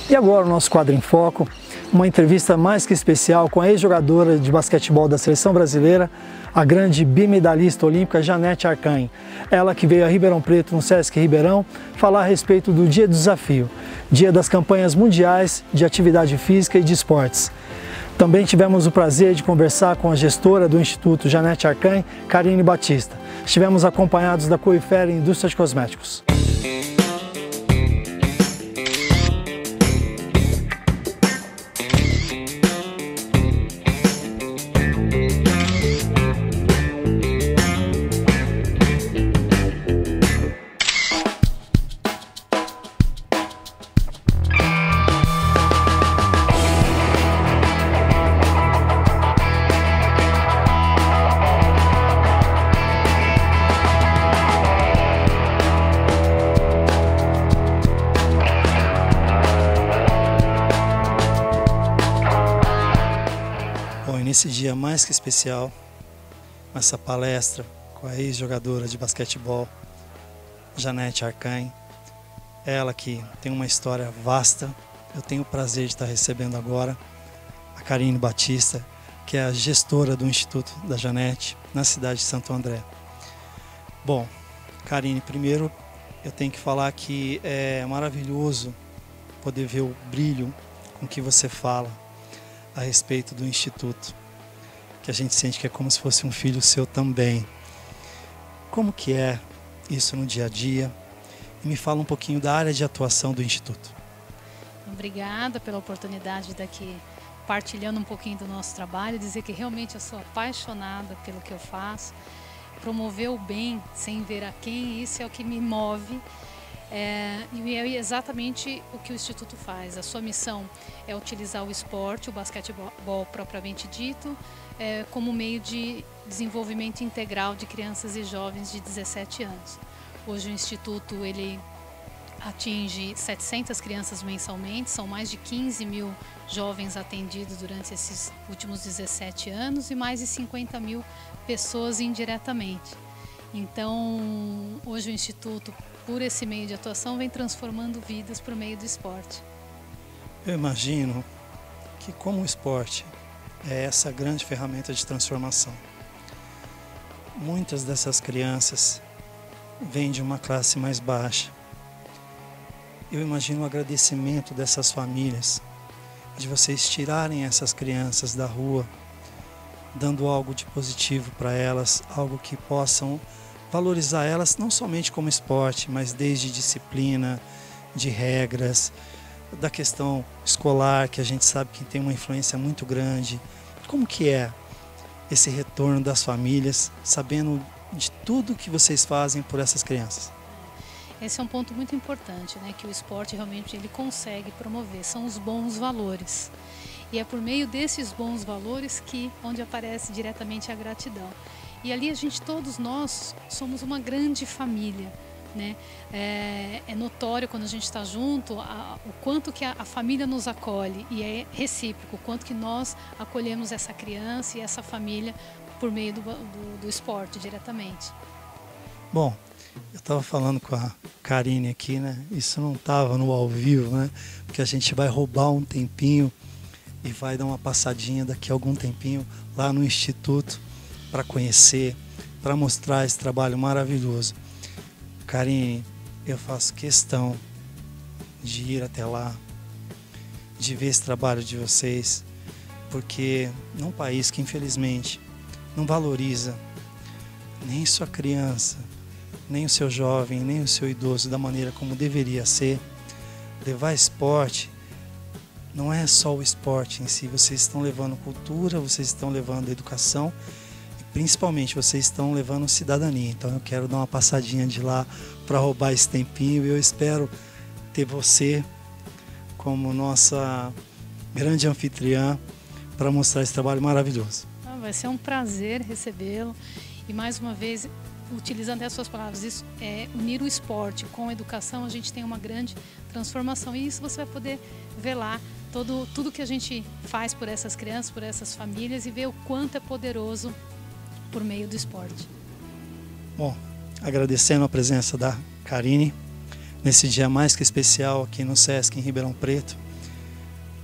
E agora o nosso quadro em foco, uma entrevista mais que especial com a ex-jogadora de basquetebol da Seleção Brasileira, a grande bimedalhista olímpica Janete Arcanhe. Ela que veio a Ribeirão Preto, no Sesc Ribeirão, falar a respeito do Dia do Desafio, dia das campanhas mundiais de atividade física e de esportes. Também tivemos o prazer de conversar com a gestora do Instituto Janete Arcanhe, Karine Batista. Estivemos acompanhados da Coifera Indústria de Cosméticos. Nesse dia mais que especial, essa palestra com a ex-jogadora de basquetebol, Janete Arcanhe, ela que tem uma história vasta. Eu tenho o prazer de estar recebendo agora a Karine Batista, que é a gestora do Instituto da Janete, na cidade de Santo André. Bom, Karine, primeiro eu tenho que falar que é maravilhoso poder ver o brilho com que você fala a respeito do Instituto, que a gente sente que é como se fosse um filho seu também. Como que é isso no dia a dia? E me fala um pouquinho da área de atuação do Instituto. Obrigada pela oportunidade de estar aqui partilhando um pouquinho do nosso trabalho, dizer que realmente eu sou apaixonada pelo que eu faço, promover o bem sem ver a quem, isso é o que me move. E é exatamente o que o Instituto faz. A sua missão é utilizar o esporte, o basquetebol propriamente dito, como meio de desenvolvimento integral de crianças e jovens de 17 anos. Hoje o Instituto ele atinge 700 crianças mensalmente, são mais de 15 mil jovens atendidos durante esses últimos 17 anos e mais de 50 mil pessoas indiretamente. Então, hoje o Instituto, por esse meio de atuação, vem transformando vidas por meio do esporte. Eu imagino que como o esporte é essa grande ferramenta de transformação, muitas dessas crianças vêm de uma classe mais baixa. Eu imagino o agradecimento dessas famílias, de vocês tirarem essas crianças da rua, dando algo de positivo para elas, algo que possam valorizar elas não somente como esporte, mas desde disciplina, de regras, da questão escolar, que a gente sabe que tem uma influência muito grande. Como que é esse retorno das famílias, sabendo de tudo que vocês fazem por essas crianças? Esse é um ponto muito importante, né, que o esporte realmente ele consegue promover, são os bons valores. E é por meio desses bons valores que onde aparece diretamente a gratidão. E ali todos nós somos uma grande família, né? É notório quando a gente está junto o quanto que a família nos acolhe, e é recíproco o quanto que nós acolhemos essa criança e essa família por meio do esporte diretamente. Bom, eu estava falando com a Karine aqui, né? Isso não estava no ao vivo, né? Porque a gente vai roubar um tempinho e vai dar uma passadinha daqui a algum tempinho lá no Instituto para conhecer, para mostrar esse trabalho maravilhoso. Karine, eu faço questão de ir até lá, de ver esse trabalho de vocês, porque num país que infelizmente não valoriza nem sua criança, nem o seu jovem, nem o seu idoso da maneira como deveria ser, levar esporte não é só o esporte em si, vocês estão levando cultura, vocês estão levando educação e principalmente vocês estão levando cidadania. Então eu quero dar uma passadinha de lá para roubar esse tempinho e eu espero ter você como nossa grande anfitriã para mostrar esse trabalho maravilhoso. Vai ser um prazer recebê-lo e mais uma vez, utilizando as suas palavras, isso é unir o esporte com a educação, a gente tem uma grande transformação e isso você vai poder ver lá tudo que a gente faz por essas crianças, por essas famílias e ver o quanto é poderoso por meio do esporte. Bom, agradecendo a presença da Karine nesse dia mais que especial aqui no Sesc em Ribeirão Preto,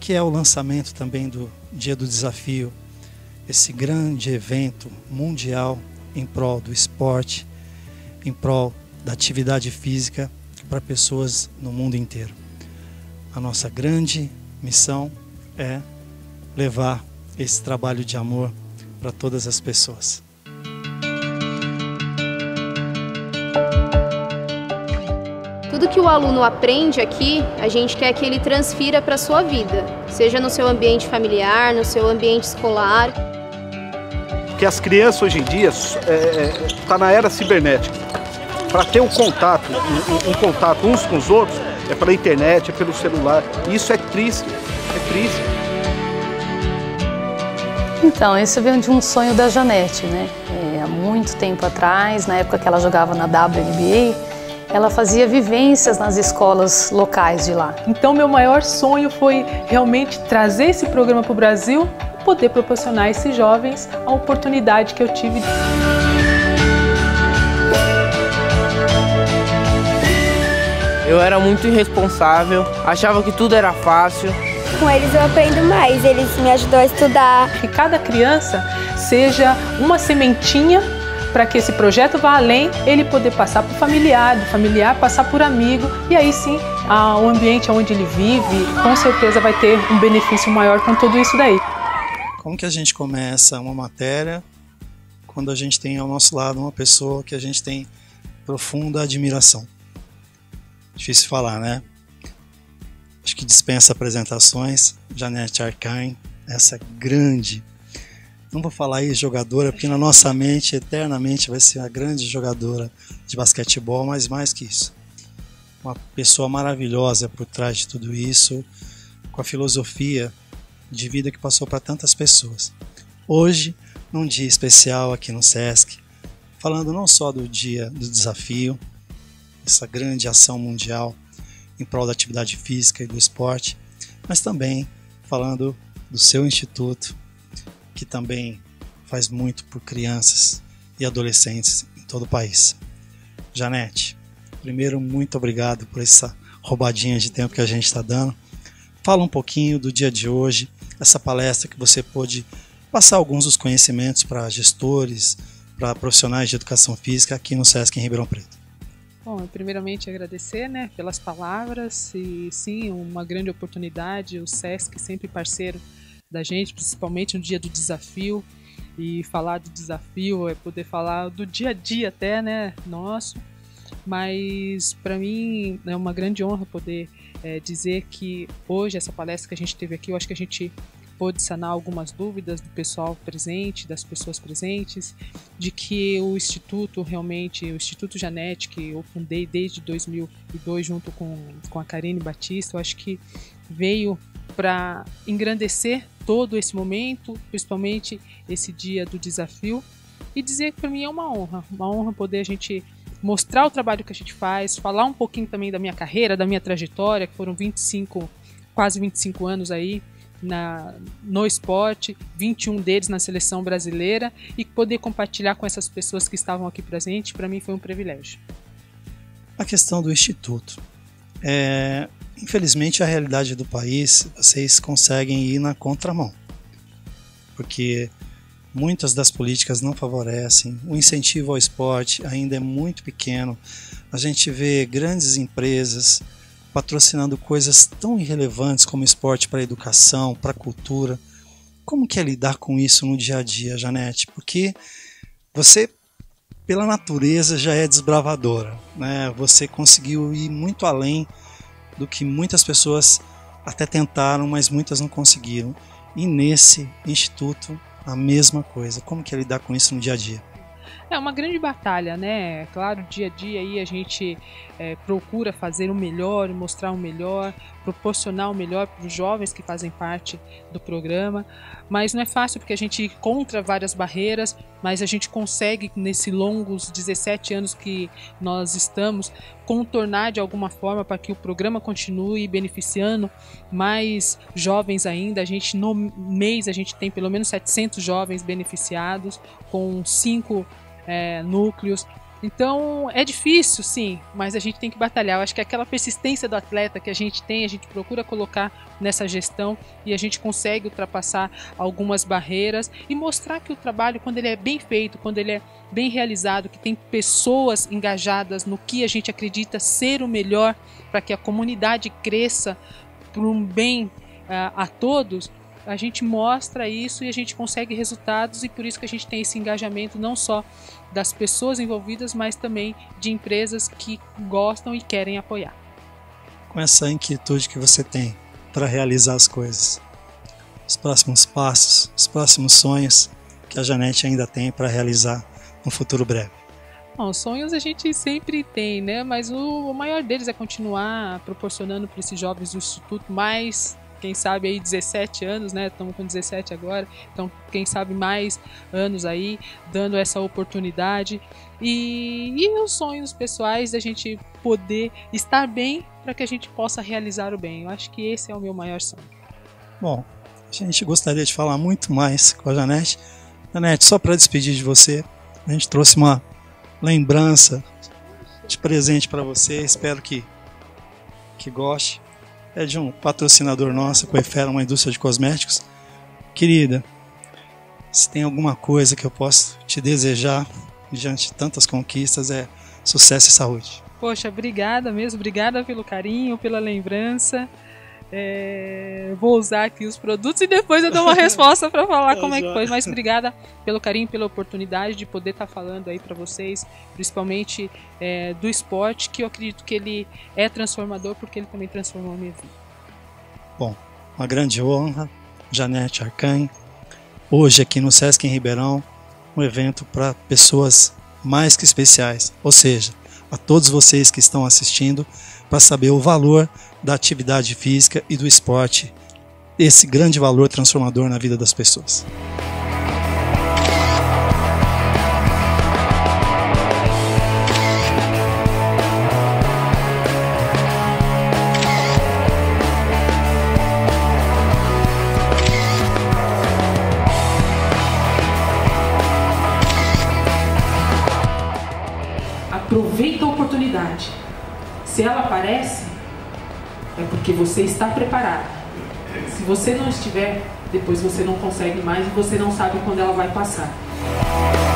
que é o lançamento também do Dia do Desafio, esse grande evento mundial em prol do esporte, em prol da atividade física para pessoas no mundo inteiro. A nossa grande missão é levar esse trabalho de amor para todas as pessoas. Tudo que o aluno aprende aqui, a gente quer que ele transfira para a sua vida, seja no seu ambiente familiar, no seu ambiente escolar. Porque as crianças hoje em dia estão na era cibernética. Para ter um contato uns com os outros, é pela internet, é pelo celular. E isso é triste, é triste. Então, esse veio de um sonho da Janete, né? Há muito tempo atrás, na época que ela jogava na WNBA, ela fazia vivências nas escolas locais de lá. Então, meu maior sonho foi realmente trazer esse programa para o Brasil e poder proporcionar a esses jovens a oportunidade que eu tive. Eu era muito irresponsável, achava que tudo era fácil. Com eles eu aprendo mais, eles me ajudam a estudar. Que cada criança seja uma sementinha para que esse projeto vá além, ele poder passar para o familiar, do familiar passar por amigo, e aí sim, o ambiente onde ele vive, com certeza vai ter um benefício maior com tudo isso daí. Como que a gente começa uma matéria quando a gente tem ao nosso lado uma pessoa que a gente tem profunda admiração? Difícil falar, né? Acho que dispensa apresentações. Janete Arcine, essa grande, não vou falar aí jogadora, porque na nossa mente eternamente vai ser a grande jogadora de basquetebol, mas mais que isso, uma pessoa maravilhosa por trás de tudo isso, com a filosofia de vida que passou para tantas pessoas. Hoje, num dia especial aqui no SESC, falando não só do Dia do Desafio, essa grande ação mundial em prol da atividade física e do esporte, mas também falando do seu instituto, que também faz muito por crianças e adolescentes em todo o país. Janete, primeiro, muito obrigado por essa roubadinha de tempo que a gente está dando. Fala um pouquinho do dia de hoje, essa palestra que você pôde passar alguns dos conhecimentos para gestores, para profissionais de educação física aqui no SESC em Ribeirão Preto. Bom, primeiramente agradecer, né, pelas palavras e sim, uma grande oportunidade, o SESC sempre parceiro da gente, principalmente no dia do desafio, e falar do desafio é poder falar do dia a dia até, né, nosso, mas para mim é uma grande honra poder dizer que hoje essa palestra que a gente teve aqui, eu acho que a gente pôde sanar algumas dúvidas do pessoal presente, das pessoas presentes, de que o Instituto realmente, o Instituto Janete, que eu fundei desde 2002 junto com a Karine Batista, eu acho que veio para engrandecer todo esse momento, principalmente esse dia do desafio, e dizer que para mim é uma honra poder a gente mostrar o trabalho que a gente faz, falar um pouquinho também da minha carreira, da minha trajetória, que foram quase 25 anos aí, no esporte, 21 deles na seleção brasileira, e poder compartilhar com essas pessoas que estavam aqui presentes, para mim foi um privilégio. A questão do Instituto. Infelizmente, a realidade do país, vocês conseguem ir na contramão, porque muitas das políticas não favorecem, o incentivo ao esporte ainda é muito pequeno, a gente vê grandes empresas patrocinando coisas tão irrelevantes como esporte para a educação, para a cultura. Como que é lidar com isso no dia a dia, Janete? Porque você, pela natureza, já é desbravadora, né? Você conseguiu ir muito além do que muitas pessoas até tentaram, mas muitas não conseguiram. E nesse instituto, a mesma coisa. Como que é lidar com isso no dia a dia? É uma grande batalha, né? Claro, dia a dia aí a gente procura fazer o melhor, mostrar o melhor, proporcionar o melhor para os jovens que fazem parte do programa, mas não é fácil porque a gente encontra várias barreiras, mas a gente consegue, nesses longos 17 anos que nós estamos, contornar de alguma forma para que o programa continue beneficiando mais jovens ainda. A gente, no mês, a gente tem pelo menos 700 jovens beneficiados com 5 núcleos, Então é difícil, sim, mas a gente tem que batalhar. Eu acho que aquela persistência do atleta que a gente tem, a gente procura colocar nessa gestão e a gente consegue ultrapassar algumas barreiras e mostrar que o trabalho, quando ele é bem feito, quando ele é bem realizado, que tem pessoas engajadas no que a gente acredita ser o melhor para que a comunidade cresça por um bem a todos, a gente mostra isso e a gente consegue resultados, e por isso que a gente tem esse engajamento não só das pessoas envolvidas, mas também de empresas que gostam e querem apoiar. Com essa inquietude que você tem para realizar as coisas, os próximos passos, os próximos sonhos que a Janete ainda tem para realizar no futuro breve? Bom, sonhos a gente sempre tem, né? Mas o maior deles é continuar proporcionando para esses jovens do Instituto mais, quem sabe aí 17 anos, né? Estamos com 17 agora, então quem sabe mais anos aí, dando essa oportunidade. E os sonhos pessoais da gente poder estar bem para que a gente possa realizar o bem. Eu acho que esse é o meu maior sonho. Bom, a gente gostaria de falar muito mais com a Janete. Janete, só para despedir de você, a gente trouxe uma lembrança de presente para você, espero que goste. É de um patrocinador nosso, Coifera, uma indústria de cosméticos. Querida, se tem alguma coisa que eu posso te desejar diante de tantas conquistas, é sucesso e saúde. Poxa, obrigada mesmo, obrigada pelo carinho, pela lembrança. Vou usar aqui os produtos e depois eu dou uma resposta para falar como é que foi. Mas obrigada pelo carinho, pela oportunidade de poder estar falando aí para vocês, principalmente do esporte, que eu acredito que ele é transformador, porque ele também transformou a minha vida. Bom, uma grande honra, Janete Arcanhe, hoje aqui no Sesc em Ribeirão, um evento para pessoas mais que especiais, ou seja, a todos vocês que estão assistindo, para saber o valor da atividade física e do esporte, esse grande valor transformador na vida das pessoas. Aproveita a oportunidade. Se ela aparece, é porque você está preparado. Se você não estiver, depois você não consegue mais e você não sabe quando ela vai passar.